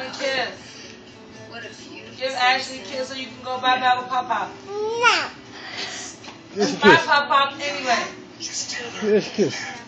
a kiss. Give Ashley a kiss so you can go bye-bye with Pop-Pop. No. Bye, Pop-Pop, anyway. Kiss, kiss.